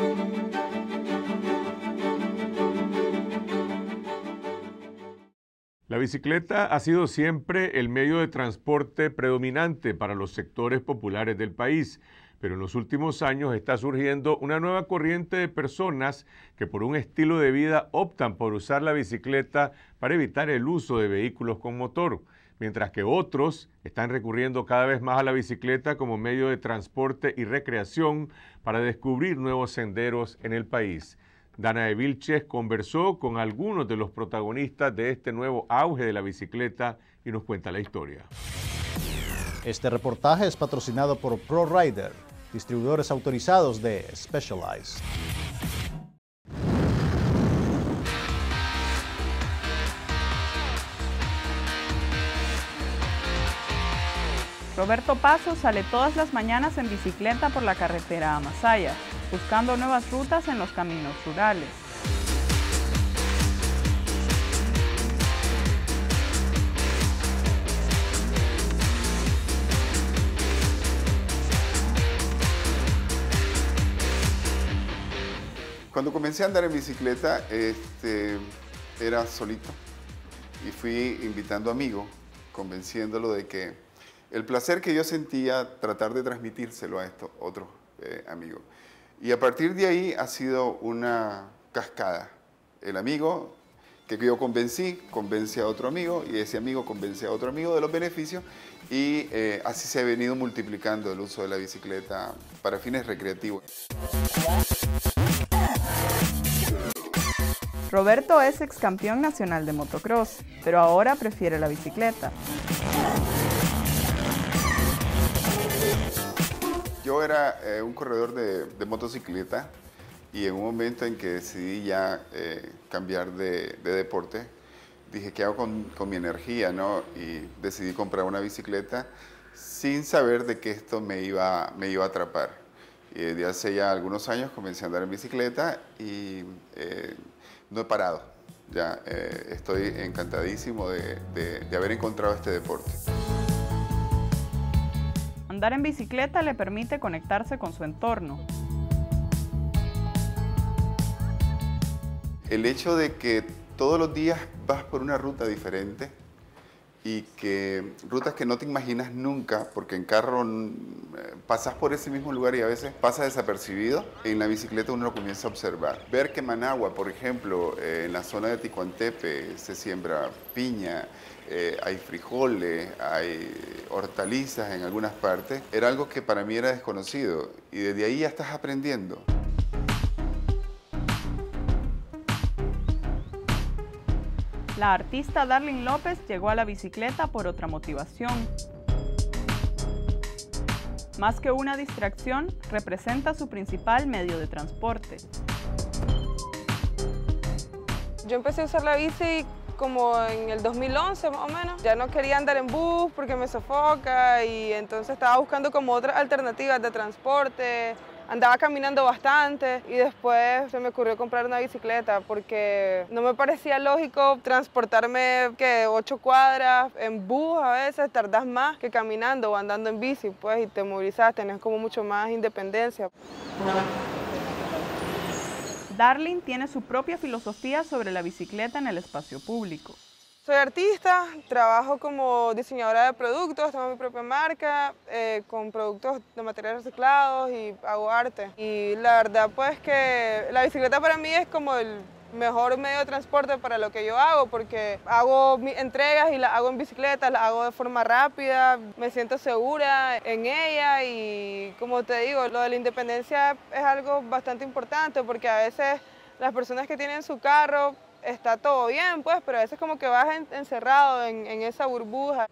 La bicicleta ha sido siempre el medio de transporte predominante para los sectores populares del país, pero en los últimos años está surgiendo una nueva corriente de personas que por un estilo de vida optan por usar la bicicleta para evitar el uso de vehículos con motor, mientras que otros están recurriendo cada vez más a la bicicleta como medio de transporte y recreación para descubrir nuevos senderos en el país. Dana de Vilches conversó con algunos de los protagonistas de este nuevo auge de la bicicleta y nos cuenta la historia. Este reportaje es patrocinado por ProRider, distribuidores autorizados de Specialized. Roberto Paso sale todas las mañanas en bicicleta por la carretera a Masaya, buscando nuevas rutas en los caminos rurales. Cuando comencé a andar en bicicleta, era solito y fui invitando amigos, convenciéndolo de que el placer que yo sentía, tratar de transmitírselo a estos otros amigos. Y a partir de ahí ha sido una cascada. El amigo que yo convencí, convence a otro amigo, y ese amigo convence a otro amigo de los beneficios, y así se ha venido multiplicando el uso de la bicicleta para fines recreativos. Roberto es ex campeón nacional de motocross, pero ahora prefiere la bicicleta. Yo era un corredor de motocicleta y en un momento en que decidí ya cambiar de deporte, dije, ¿qué hago con mi energía, no? Y decidí comprar una bicicleta sin saber de que esto me iba a atrapar. Y desde hace ya algunos años comencé a andar en bicicleta y no he parado. Ya estoy encantadísimo de haber encontrado este deporte. Andar en bicicleta le permite conectarse con su entorno. El hecho de que todos los días vas por una ruta diferente y que rutas que no te imaginas nunca, porque en carro pasas por ese mismo lugar y a veces pasa desapercibido, en la bicicleta uno lo comienza a observar. Ver que Managua, por ejemplo, en la zona de Ticuantepe se siembra piña, hay frijoles, hay hortalizas en algunas partes, era algo que para mí era desconocido y desde ahí ya estás aprendiendo. La artista Darlene López llegó a la bicicleta por otra motivación. Más que una distracción, representa su principal medio de transporte. Yo empecé a usar la bici como en el 2011 más o menos. Ya no quería andar en bus porque me sofoca y entonces estaba buscando como otras alternativas de transporte. Andaba caminando bastante y después se me ocurrió comprar una bicicleta porque no me parecía lógico transportarme 8 cuadras en bus. A veces tardas más que caminando o andando en bici, pues, y te movilizas, tenés como mucho más independencia. Darlene tiene su propia filosofía sobre la bicicleta en el espacio público. Soy artista, trabajo como diseñadora de productos, tengo mi propia marca, con productos de materiales reciclados y hago arte. Y la verdad pues que la bicicleta para mí es como el mejor medio de transporte para lo que yo hago, porque hago mis entregas y las hago en bicicleta, las hago de forma rápida, me siento segura en ella y como te digo, lo de la independencia es algo bastante importante porque a veces las personas que tienen su carro está todo bien, pues, pero a veces como que vas encerrado en esa burbuja.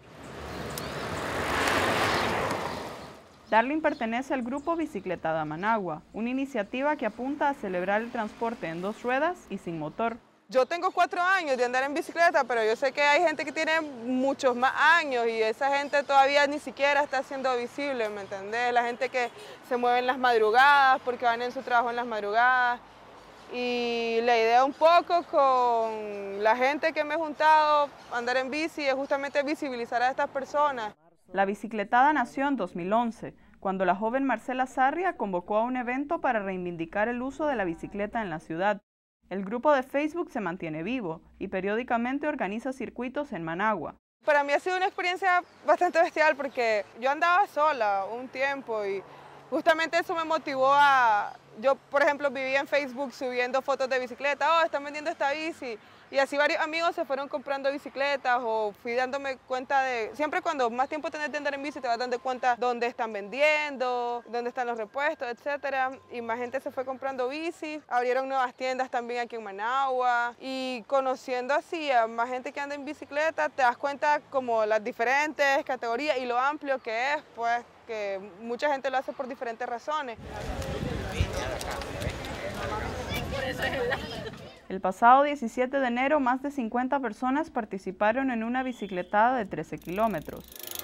Darlene pertenece al grupo Bicicletada Managua, una iniciativa que apunta a celebrar el transporte en 2 ruedas y sin motor. Yo tengo 4 años de andar en bicicleta, pero yo sé que hay gente que tiene muchos más años y esa gente todavía ni siquiera está siendo visible, ¿me entendés? La gente que se mueve en las madrugadas porque van en su trabajo en las madrugadas. Y la idea un poco con la gente que me he juntado a andar en bici es justamente visibilizar a estas personas. La bicicletada nació en 2011, cuando la joven Marcela Sarria convocó a un evento para reivindicar el uso de la bicicleta en la ciudad. El grupo de Facebook se mantiene vivo y periódicamente organiza circuitos en Managua. Para mí ha sido una experiencia bastante bestial porque yo andaba sola un tiempo y justamente eso me motivó a... Yo, por ejemplo, vivía en Facebook subiendo fotos de bicicleta, están vendiendo esta bici. Y así varios amigos se fueron comprando bicicletas o fui dándome cuenta de... Siempre cuando más tiempo tenés de andar en bici te vas dando cuenta dónde están vendiendo, dónde están los repuestos, etc. Y más gente se fue comprando bici. Abrieron nuevas tiendas también aquí en Managua. Y conociendo así a más gente que anda en bicicleta, te das cuenta como las diferentes categorías y lo amplio que es, pues que mucha gente lo hace por diferentes razones. El pasado 17 de enero, más de 50 personas participaron en una bicicletada de 13 kilómetros.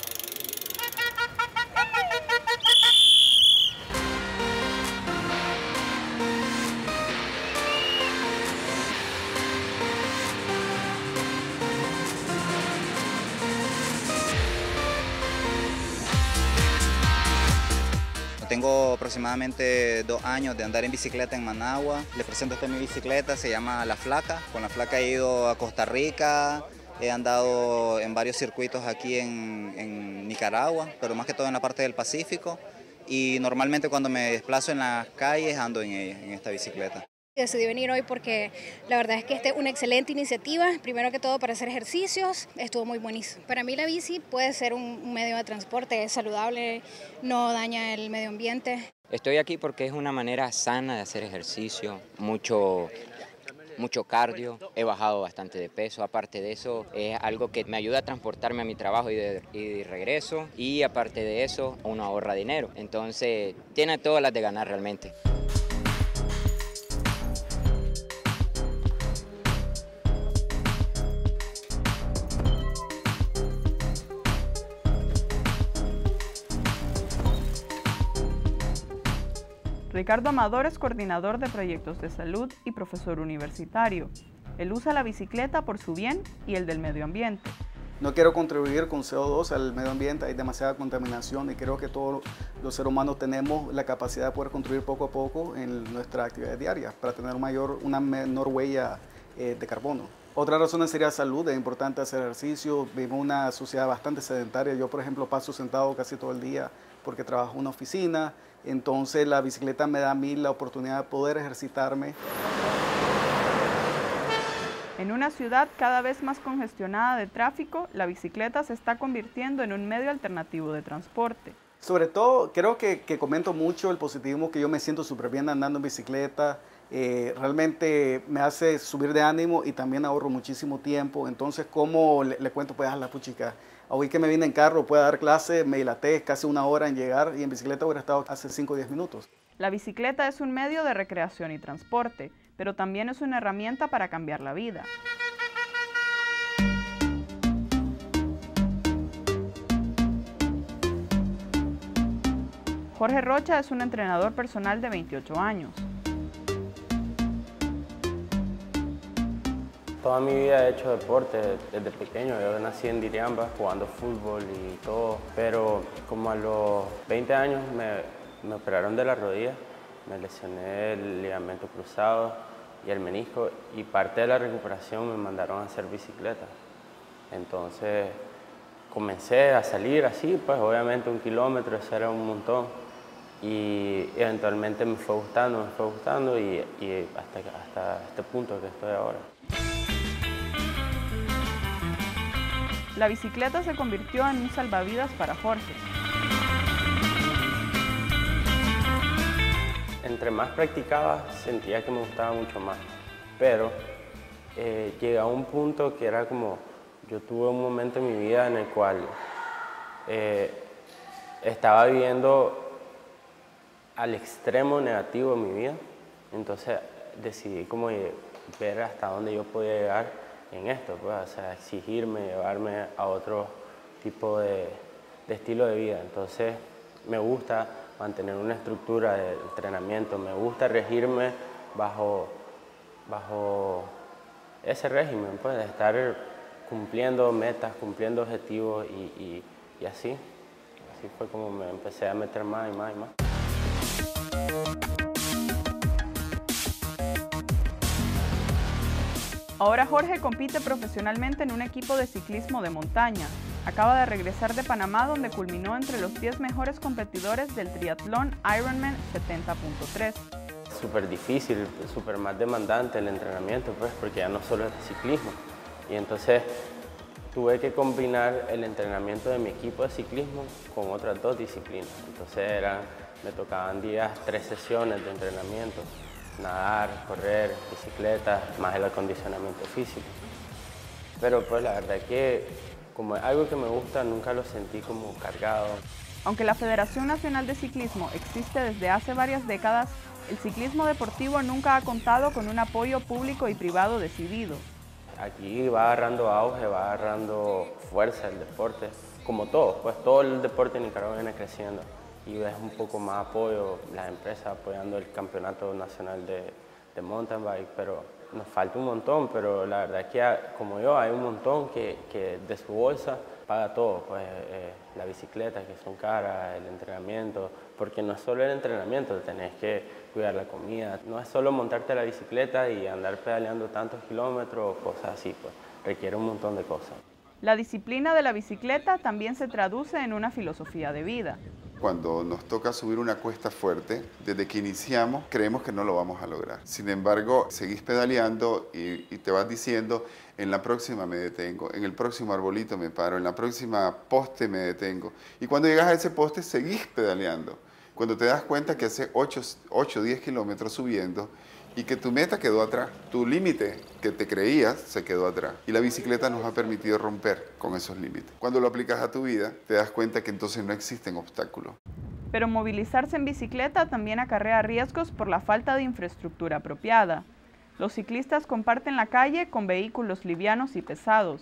Tengo aproximadamente 2 años de andar en bicicleta en Managua. Les presento esta mi bicicleta, se llama La Flaca. Con La Flaca he ido a Costa Rica, he andado en varios circuitos aquí en Nicaragua, pero más que todo en la parte del Pacífico. Y normalmente cuando me desplazo en las calles ando en ella, en esta bicicleta. Decidí venir hoy porque la verdad es que esta es una excelente iniciativa, primero que todo para hacer ejercicios, estuvo muy buenísimo. Para mí la bici puede ser un medio de transporte, es saludable, no daña el medio ambiente. Estoy aquí porque es una manera sana de hacer ejercicio, mucho cardio, he bajado bastante de peso, aparte de eso es algo que me ayuda a transportarme a mi trabajo y de regreso, y aparte de eso uno ahorra dinero, entonces tiene todas las de ganar realmente. Ricardo Amador es coordinador de proyectos de salud y profesor universitario. Él usa la bicicleta por su bien y el del medio ambiente. No quiero contribuir con CO2 al medio ambiente, hay demasiada contaminación y creo que todos los seres humanos tenemos la capacidad de poder contribuir poco a poco en nuestras actividades diarias para tener una menor huella de carbono. Otra razón sería salud, es importante hacer ejercicio, vivimos una sociedad bastante sedentaria. Yo, por ejemplo, paso sentado casi todo el día porque trabajo en una oficina, entonces la bicicleta me da a mí la oportunidad de poder ejercitarme. En una ciudad cada vez más congestionada de tráfico, la bicicleta se está convirtiendo en un medio alternativo de transporte. Sobre todo, creo que comento mucho el positivismo, que yo me siento súper bien andando en bicicleta. Realmente me hace subir de ánimo y también ahorro muchísimo tiempo. Entonces, como le cuento pues a la puchica, hoy que me vine en carro, puedo dar clase, me dilaté casi 1 hora en llegar y en bicicleta hubiera estado hace 5 o 10 minutos. La bicicleta es un medio de recreación y transporte, pero también es una herramienta para cambiar la vida. Jorge Rocha es un entrenador personal de 28 años. Toda mi vida he hecho deporte desde pequeño. Yo nací en Diriamba jugando fútbol y todo, pero como a los 20 años me operaron de la rodilla, me lesioné el ligamento cruzado y el menisco, y parte de la recuperación me mandaron a hacer bicicleta. Entonces comencé a salir así, pues obviamente 1 kilómetro, eso era un montón, y eventualmente me fue gustando y hasta este punto que estoy ahora. La bicicleta se convirtió en un salvavidas para Jorge. Entre más practicaba, sentía que me gustaba mucho más, pero llegué a un punto que era como, yo tuve un momento en mi vida en el cual estaba viviendo al extremo negativo de mi vida, entonces decidí como ver hasta dónde yo podía llegar en esto, pues, o sea, exigirme, llevarme a otro tipo de estilo de vida. Entonces me gusta mantener una estructura de entrenamiento, me gusta regirme bajo ese régimen, pues, de estar cumpliendo metas, cumpliendo objetivos y así. así fue como me empecé a meter más y más y más. Ahora Jorge compite profesionalmente en un equipo de ciclismo de montaña. Acaba de regresar de Panamá, donde culminó entre los 10 mejores competidores del triatlón Ironman 70.3. Súper difícil, súper más demandante el entrenamiento, pues, porque ya no solo es de ciclismo. Y entonces tuve que combinar el entrenamiento de mi equipo de ciclismo con otras 2 disciplinas. Entonces me tocaban días 3 sesiones de entrenamiento. Nadar, correr, bicicleta, más el acondicionamiento físico. Pero pues la verdad es que como es algo que me gusta, nunca lo sentí como cargado. Aunque la Federación Nacional de Ciclismo existe desde hace varias décadas, el ciclismo deportivo nunca ha contado con un apoyo público y privado decidido. Aquí va agarrando auge, va agarrando fuerza el deporte, como todo, pues todo el deporte en Nicaragua viene creciendo. Y ves un poco más apoyo, las empresas apoyando el campeonato nacional de mountain bike, pero nos falta un montón, pero la verdad es que como yo hay un montón que de su bolsa paga todo, pues la bicicleta que son caras, el entrenamiento, porque no es solo el entrenamiento, tenés que cuidar la comida, no es solo montarte a la bicicleta y andar pedaleando tantos kilómetros o cosas así, pues requiere un montón de cosas. La disciplina de la bicicleta también se traduce en una filosofía de vida. Cuando nos toca subir una cuesta fuerte, desde que iniciamos creemos que no lo vamos a lograr. Sin embargo, seguís pedaleando y te vas diciendo, en la próxima me detengo, en el próximo arbolito me paro, en la próxima poste me detengo. Y cuando llegas a ese poste, seguís pedaleando. Cuando te das cuenta que hace 8 o 10 kilómetros subiendo y que tu meta quedó atrás, tu límite que te creías se quedó atrás. Y la bicicleta nos ha permitido romper con esos límites. Cuando lo aplicas a tu vida, te das cuenta que entonces no existen obstáculos. Pero movilizarse en bicicleta también acarrea riesgos por la falta de infraestructura apropiada. Los ciclistas comparten la calle con vehículos livianos y pesados.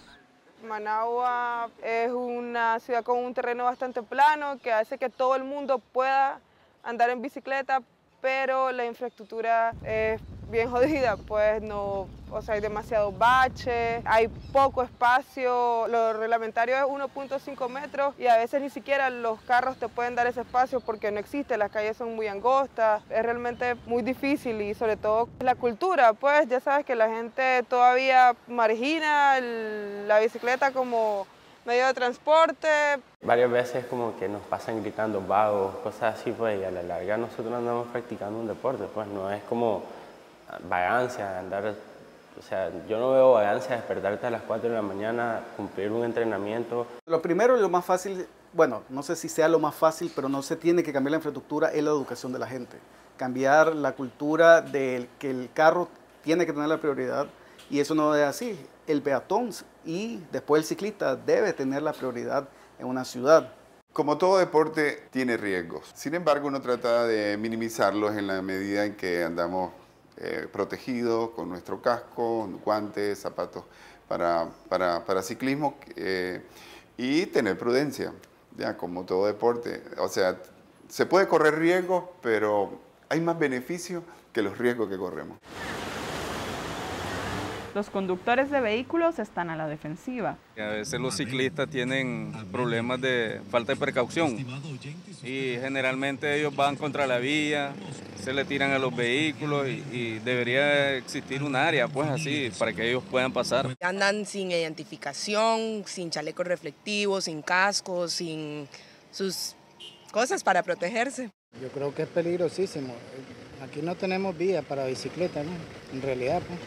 Managua es una ciudad con un terreno bastante plano que hace que todo el mundo pueda andar en bicicleta, pero la infraestructura es bien jodida, pues no, o sea, hay demasiados baches, hay poco espacio, lo reglamentario es 1.5 metros y a veces ni siquiera los carros te pueden dar ese espacio porque no existe, las calles son muy angostas, es realmente muy difícil y sobre todo la cultura, pues ya sabes que la gente todavía margina la bicicleta como medio de transporte. Varias veces como que nos pasan gritando vagos, cosas así, pues, y a la larga nosotros andamos practicando un deporte, pues no es como vagancia, andar, o sea, yo no veo vagancia despertarte a las 4 de la mañana, cumplir un entrenamiento. Lo primero y lo más fácil, bueno, no sé si sea lo más fácil, pero no se tiene que cambiar la infraestructura, es la educación de la gente. Cambiar la cultura de que el carro tiene que tener la prioridad y eso no es así. El peatón y después el ciclista debe tener la prioridad en una ciudad. Como todo deporte tiene riesgos, sin embargo uno trata de minimizarlos en la medida en que andamos protegidos con nuestro casco, guantes, zapatos para ciclismo y tener prudencia, ya como todo deporte. O sea, se puede correr riesgos, pero hay más beneficios que los riesgos que corremos. Los conductores de vehículos están a la defensiva. A veces los ciclistas tienen problemas de falta de precaución y generalmente ellos van contra la vía, se le tiran a los vehículos y debería existir un área pues así para que ellos puedan pasar. Andan sin identificación, sin chalecos reflectivos, sin cascos, sin sus cosas para protegerse. Yo creo que es peligrosísimo. Aquí no tenemos vía para bicicleta, ¿no? En realidad, pues.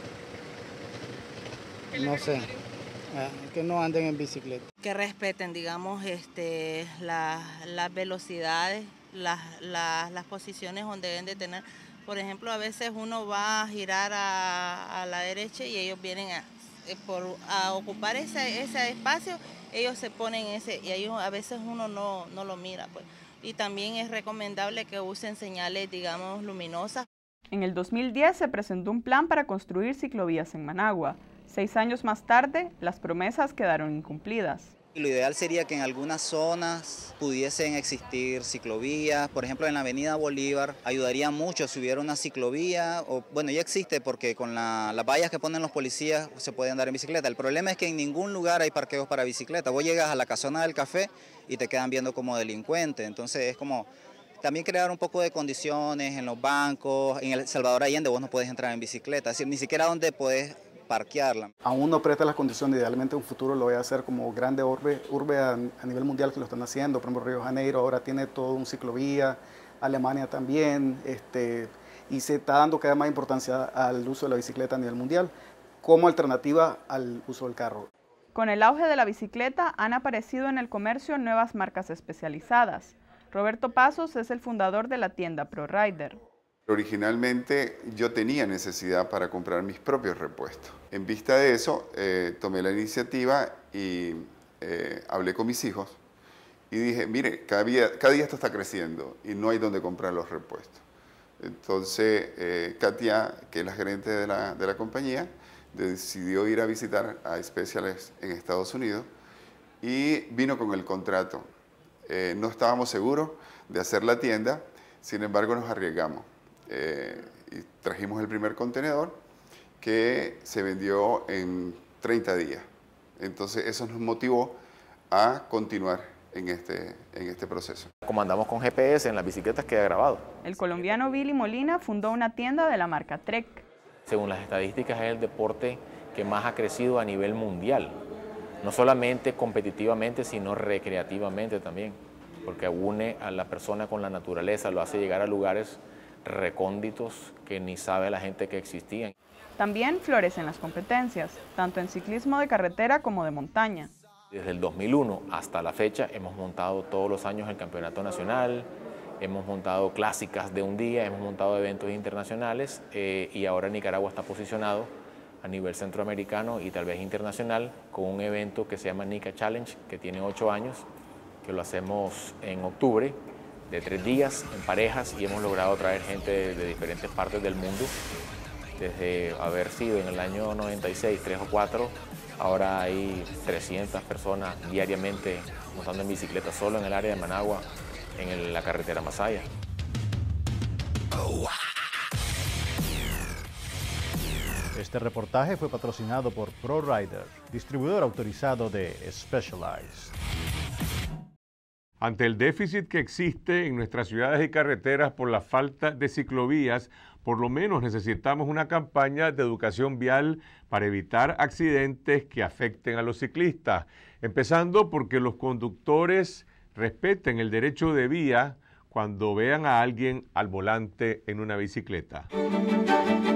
No sé, que no anden en bicicleta. Que respeten, digamos, las velocidades, las posiciones donde deben de tener. Por ejemplo, a veces uno va a girar a la derecha y ellos vienen a ocupar ese espacio, ellos se ponen y ahí a veces uno no lo mira, pues. Y también es recomendable que usen señales, digamos, luminosas. En el 2010 se presentó un plan para construir ciclovías en Managua. 6 años más tarde, las promesas quedaron incumplidas. Lo ideal sería que en algunas zonas pudiesen existir ciclovías. Por ejemplo, en la avenida Bolívar ayudaría mucho si hubiera una ciclovía. Bueno, ya existe porque con las vallas que ponen los policías se puede andar en bicicleta. El problema es que en ningún lugar hay parqueos para bicicleta. Vos llegas a la casona del café y te quedan viendo como delincuente. Entonces es como también crear un poco de condiciones en los bancos. En El Salvador Allende vos no podés entrar en bicicleta, es decir, ni siquiera donde podés parquearla. Aún no presta las condiciones, idealmente en un futuro lo voy a hacer como grande urbe a nivel mundial que lo están haciendo. Por ejemplo, Río de Janeiro ahora tiene todo un ciclovía, Alemania también, y se está dando cada vez más importancia al uso de la bicicleta a nivel mundial como alternativa al uso del carro. Con el auge de la bicicleta han aparecido en el comercio nuevas marcas especializadas. Roberto Pasos es el fundador de la tienda ProRider. Originalmente yo tenía necesidad para comprar mis propios repuestos. En vista de eso, tomé la iniciativa y hablé con mis hijos y dije, mire, cada día esto está creciendo y no hay donde comprar los repuestos. Entonces, Katia, que es la gerente de la compañía, decidió ir a visitar a Specialized en Estados Unidos y vino con el contrato. No estábamos seguros de hacer la tienda, sin embargo nos arriesgamos. Y trajimos el primer contenedor que se vendió en 30 días. Entonces eso nos motivó a continuar en este proceso. Como andamos con GPS en las bicicletas queda grabado. El colombiano Billy Molina fundó una tienda de la marca Trek. Según las estadísticas es el deporte que más ha crecido a nivel mundial. No solamente competitivamente, sino recreativamente también, porque une a la persona con la naturaleza, lo hace llegar a lugares recónditos que ni sabe la gente que existían. También florecen las competencias, tanto en ciclismo de carretera como de montaña. Desde el 2001 hasta la fecha hemos montado todos los años el campeonato nacional, hemos montado clásicas de un día, hemos montado eventos internacionales y ahora Nicaragua está posicionado a nivel centroamericano y tal vez internacional con un evento que se llama Nica Challenge, que tiene 8 años, que lo hacemos en octubre, de 3 días en parejas, y hemos logrado traer gente de diferentes partes del mundo. Desde haber sido en el año 96 3 o 4, ahora hay 300 personas diariamente montando en bicicleta solo en el área de Managua, en la carretera Masaya. Este reportaje fue patrocinado por ProRider, distribuidor autorizado de Specialized. Ante el déficit que existe en nuestras ciudades y carreteras por la falta de ciclovías, por lo menos necesitamos una campaña de educación vial para evitar accidentes que afecten a los ciclistas, empezando porque los conductores respeten el derecho de vía cuando vean a alguien al volante en una bicicleta.